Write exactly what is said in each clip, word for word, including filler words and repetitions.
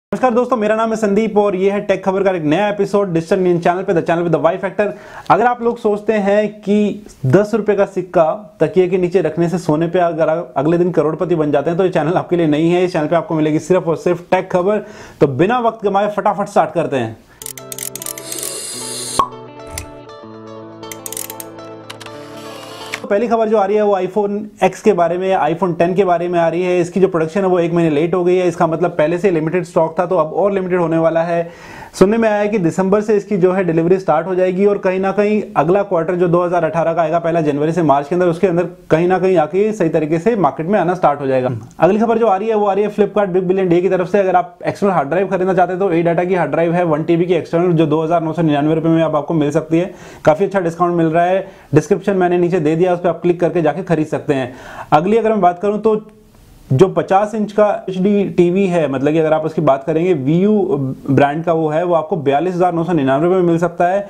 नमस्कार दोस्तों, मेरा नाम है संदीप और ये है टेक खबर का एक नया एपिसोड डिजिटल न्यूज़ चैनल पे द चैनल पे द वाई फैक्टर। अगर आप लोग सोचते हैं कि दस रुपए का सिक्का तकिए के नीचे रखने से सोने पे अगर अगले दिन करोड़पति बन जाते हैं तो ये चैनल आपके लिए नहीं है। इस चैनल पे आपको मिलेगी सिर्फ और सिर्फ टेक खबर। तो बिना वक्त गंवाए फटाफट स्टार्ट करते हैं। पहली खबर जो आ रही है वो आईफोन एक्स के बारे में, आईफोन टेन के बारे में आ रही है। इसकी जो प्रोडक्शन है वो एक महीने लेट हो गई है। इसका मतलब पहले से लिमिटेड स्टॉक था तो अब और लिमिटेड होने वाला है। सुनने में आया है कि दिसंबर से इसकी जो है डिलीवरी स्टार्ट हो जाएगी और कहीं ना कहीं अगला क्वार्टर जो दो हज़ार अठारह का आएगा, पहला जनवरी से मार्च के अंदर, उसके अंदर कहीं ना कहीं आके सही तरीके से मार्केट में आना स्टार्ट हो जाएगा। अगली खबर जो आ रही है वो आ रही है फ्लिपकार्ट बिग बिलियन डे की तरफ से। अगर आप एक्सटर्नल हार्ड ड्राइव खरीदना चाहते हैं तो ए डाटा की हार्ड ड्राइव है वन टीबी की एक्सटर्नल, जो दो हजार नौ सौ निन्यानवे रुपए में अब आपको मिल सकती है। काफी अच्छा डिस्काउंट मिल रहा है। डिस्क्रिप्शन मैंने नीचे दे दिया, उस पर आप क्लिक करके जाके खरीद सकते हैं। अगली अगर मैं बात करूं तो जो पचास इंच का एच डी टीवी है, मतलब कि अगर आप उसकी बात करेंगे वीयू ब्रांड का वो है, वो आपको बयालीस हजार नौ सौ निन्यानवे में मिल सकता है।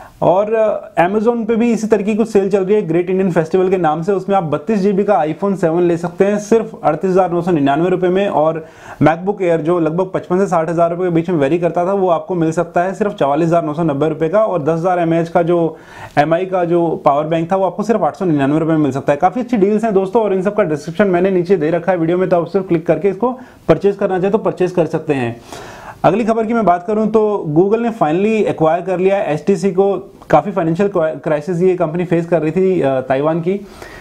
और अमेजोन पे भी इसी तरीके की कुछ सेल चल रही है ग्रेट इंडियन फेस्टिवल के नाम से। उसमें आप बत्तीस जीबी का आईफोन सेवन ले सकते हैं सिर्फ अड़तीस हजार नौ सौ निन्यानवे रुपए में। और मैकबुक एयर जो लगभग पचपन से साठ हजार रुपए के बीच में वेरी करता था, वो आपको मिल सकता है सिर्फ चवालीस हजार नौ सौ नब्बे रुपए का। और दस हजार एम एच का जो एम आई का जो पावर बैंक था वो आपको सिर्फ आठ सौ निन्यानवे रुपए में मिल सकता है। काफी अच्छी डील्स हैं दोस्तों, और इन सब का डिस्क्रिप्शन मैंने नीचे दे रखा है वीडियो में, तो आप सिर्फ क्लिक करके इसको परचेज करना चाहे तो परचेज कर सकते हैं। अगली खबर की मैं बात करूं तो गूगल ने फाइनली एक्वायर कर लिया है एच टी सी को। काफी फाइनेंशियल क्राइसिस ये कंपनी फेस कर रही थी ताइवान की।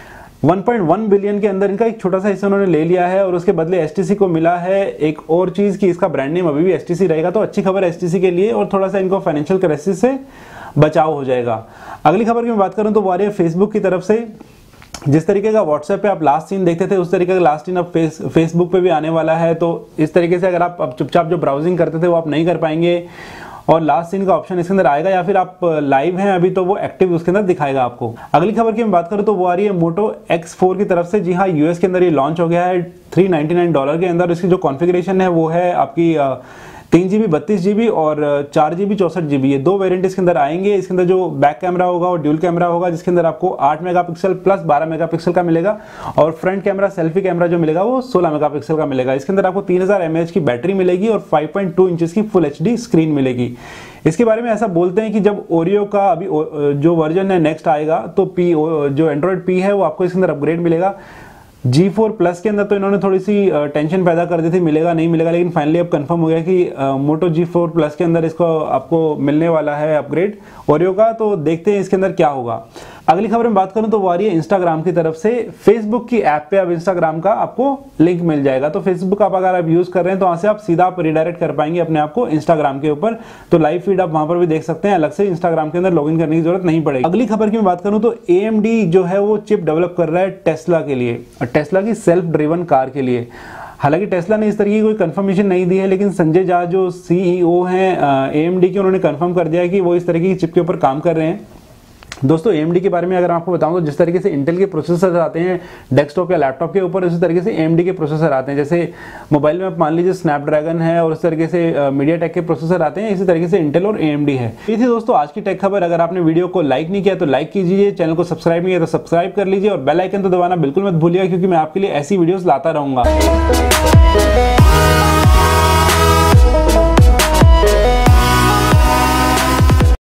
वन पॉइंट वन बिलियन के अंदर इनका एक छोटा सा हिस्सा उन्होंने ले लिया है और उसके बदले एच टी सी को मिला है एक और चीज कि इसका ब्रांड नेम अभी भी एच टी सी रहेगा। तो अच्छी खबर एच टी सी के लिए, और थोड़ा सा इनको फाइनेंशियल क्राइसिस से बचाव हो जाएगा। अगली खबर की मैं बात करूं तो वो आ रही है फेसबुक की तरफ से। जिस तरीके का व्हाट्सएप पे आप लास्ट सीन देखते थे, उस तरीके का लास्ट सीन अब फेस फेसबुक पे भी आने वाला है। तो इस तरीके से अगर आप अब चुपचाप जो ब्राउजिंग करते थे वो आप नहीं कर पाएंगे, और लास्ट सीन का ऑप्शन इसके अंदर आएगा, या फिर आप लाइव हैं अभी तो वो एक्टिव उसके अंदर दिखाएगा आपको। अगली खबर की मैं बात करूं तो वो आ रही है मोटो एक्स फोर की तरफ से। जी हाँ, यूएस के अंदर ये लॉन्च हो गया है थ्री नाइनटी नाइन डॉलर के अंदर। इसकी जो कॉन्फ़िगरेशन है वो है आपकी तीन जीबी बत्तीस जीबी और चार जीबी चौसठ जीबी, ये दो वेरिएंट इसके अंदर आएंगे। इसके अंदर जो बैक कैमरा होगा और ड्यूल कैमरा होगा, जिसके अंदर आपको आठ मेगापिक्सल प्लस बारह मेगापिक्सल का मिलेगा, और फ्रंट कैमरा सेल्फी कैमरा जो मिलेगा वो सोलह मेगापिक्सल का मिलेगा। इसके अंदर आपको तीन हजार एम ए एच की बैटरी मिलेगी और फाइव पॉइंट टू इंचेस की फुल एच डी स्क्रीन मिलेगी। इसके बारे में ऐसा बोलते हैं कि जब ओरियो का अभी जो वर्जन है नेक्स्ट आएगा तो पी जो एंड्रॉइड पी है वो आपको इसके अंदर अपग्रेड मिलेगा। जी फोर प्लस के अंदर तो इन्होंने थोड़ी सी टेंशन पैदा कर दी थी मिलेगा नहीं मिलेगा, लेकिन फाइनली अब कंफर्म हो गया कि मोटो जी फोर प्लस के अंदर इसको आपको मिलने वाला है अपग्रेड ओरियो का। तो देखते हैं इसके अंदर क्या होगा। अगली खबर में बात करूं तो वो आ रही है इंस्टाग्राम की तरफ से। फेसबुक की ऐप पे अब इंस्टाग्राम का आपको लिंक मिल जाएगा। तो फेसबुक आप अगर आप यूज कर रहे हैं तो वहां से आप सीधा आप रिडायरेक्ट कर पाएंगे अपने आप को इंस्टाग्राम के ऊपर। तो लाइव फीड आप वहां पर भी देख सकते हैं, अलग से इंस्टाग्राम के अंदर लॉगिन करने की जरूरत नहीं पड़ेगी। अगली खबर की मैं बात करूं तो ए एम डी जो है वो चिप डेवलप कर रहा है टेस्ला के लिए, और टेस्ला की सेल्फ ड्रिवन कार के लिए। हालांकि टेस्ला ने इस तरीके की कोई कंफर्मेशन नहीं दी है, लेकिन संजय झा जो सी ई ओ हैं ए एम डी के, उन्होंने कंफर्म कर दिया है कि वो इस तरीके की चिप के ऊपर काम कर रहे हैं। दोस्तों ए एम डी के बारे में अगर आपको बताऊं तो जिस तरीके से इंटेल के प्रोसेसर आते हैं डेस्कटॉप या लैपटॉप के ऊपर, उसी तरीके से ए एम डी के प्रोसेसर आते हैं। जैसे मोबाइल में आप मान लीजिए स्नैपड्रैगन है और उस तरीके से मीडिया टेक के प्रोसेसर आते हैं, इसी तरीके से इंटेल और ए एम डी है। ये थी दोस्तों आज की टेक खबर। अगर आपने वीडियो को लाइक नहीं किया तो लाइक कीजिए, चैनल को सब्सक्राइब नहीं किया तो सब्सक्राइब कर लीजिए, और बेल आइकन तो दबाना बिल्कुल मत भूलिएगा, क्योंकि मैं आपके लिए ऐसी वीडियोस लाता रहूंगा।